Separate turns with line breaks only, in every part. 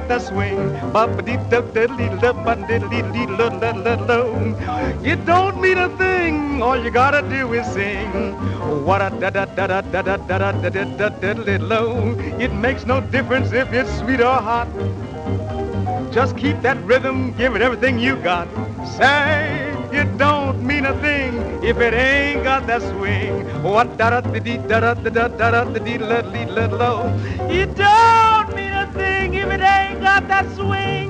got that swing. It don't mean a thing, all you gotta do is sing. What a da da da da da da da da da da da low. It makes no difference if it's sweet or hot. Just keep that rhythm, give it everything you got. Say, it don't mean a thing if it ain't got that swing. What da da da da da da da da da low. It don't mean a thing if it ain't got that swing.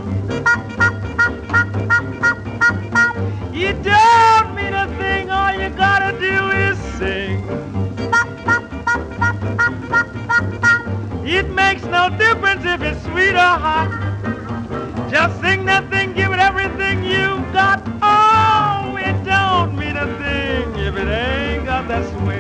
It don't mean a thing, all you gotta do is sing. It makes no difference if it's sweet or hot. Just sing that thing, give it everything you got. Oh, it don't mean a thing if it ain't got that swing.